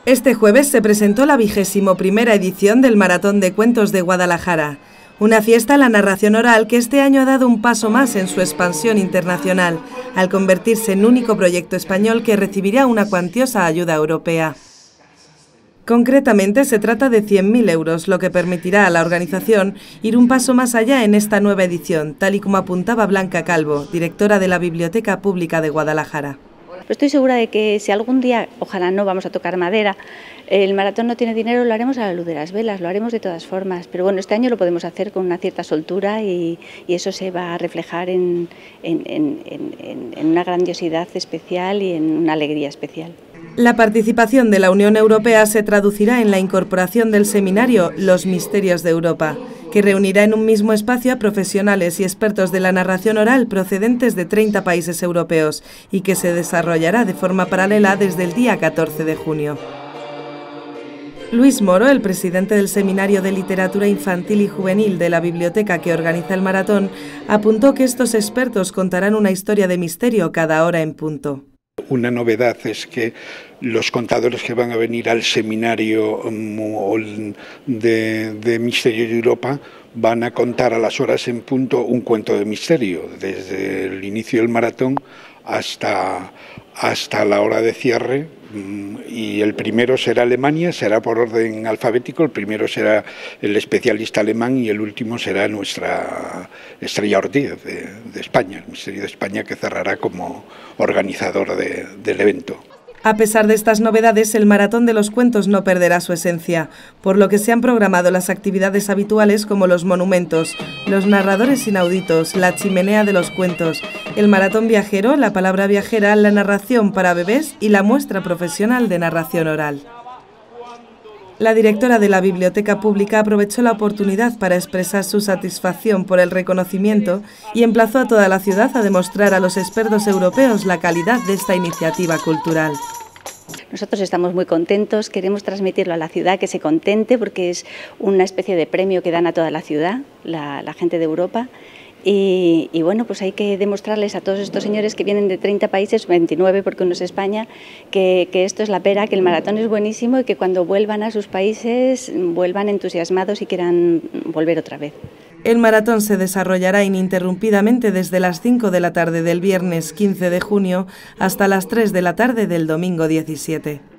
Este jueves se presentó la 21ª edición del Maratón de Cuentos de Guadalajara, una fiesta a la narración oral que este año ha dado un paso más en su expansión internacional, al convertirse en único proyecto español que recibirá una cuantiosa ayuda europea. Concretamente se trata de 100.000 euros, lo que permitirá a la organización ir un paso más allá en esta nueva edición, tal y como apuntaba Blanca Calvo, directora de la Biblioteca Pública de Guadalajara. Estoy segura de que si algún día, ojalá no, vamos a tocar madera, el maratón no tiene dinero, lo haremos a la luz de las velas, lo haremos de todas formas. Pero bueno, este año lo podemos hacer con una cierta soltura y eso se va a reflejar en una grandiosidad especial y en una alegría especial. La participación de la Unión Europea se traducirá en la incorporación del seminario Los Misterios de Europa, que reunirá en un mismo espacio a profesionales y expertos de la narración oral procedentes de 30 países europeos y que se desarrollará de forma paralela desde el día 14 de junio. Luis Moro, el presidente del Seminario de Literatura Infantil y Juvenil de la biblioteca que organiza el maratón, apuntó que estos expertos contarán una historia de misterio cada hora en punto. Una novedad es que los contadores que van a venir al seminario de Misterio de Europa van a contar a las horas en punto un cuento de misterio, desde el inicio del maratón hasta la hora de cierre, y el primero será Alemania, será por orden alfabético, el primero será el especialista alemán y el último será nuestra Estrella Ortiz de España, el Misterio de España, que cerrará como organizador del evento. A pesar de estas novedades, el Maratón de los Cuentos no perderá su esencia, por lo que se han programado las actividades habituales como los monumentos, los narradores inauditos, la chimenea de los cuentos, el maratón viajero, la palabra viajera, la narración para bebés y la muestra profesional de narración oral. La directora de la Biblioteca Pública aprovechó la oportunidad para expresar su satisfacción por el reconocimiento y emplazó a toda la ciudad a demostrar a los expertos europeos la calidad de esta iniciativa cultural. Nosotros estamos muy contentos, queremos transmitirlo a la ciudad, que se contente, porque es una especie de premio que dan a toda la ciudad, la gente de Europa. Y bueno, pues hay que demostrarles a todos estos señores que vienen de 30 países, 29 porque uno es España, que esto es la pera, que el maratón es buenísimo y que cuando vuelvan a sus países vuelvan entusiasmados y quieran volver otra vez. El maratón se desarrollará ininterrumpidamente desde las 5 de la tarde del viernes 15 de junio hasta las 3 de la tarde del domingo 17.